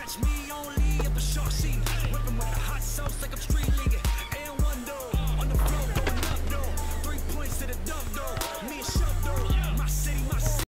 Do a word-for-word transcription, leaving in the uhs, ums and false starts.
catch me only at the shark scene. Whipping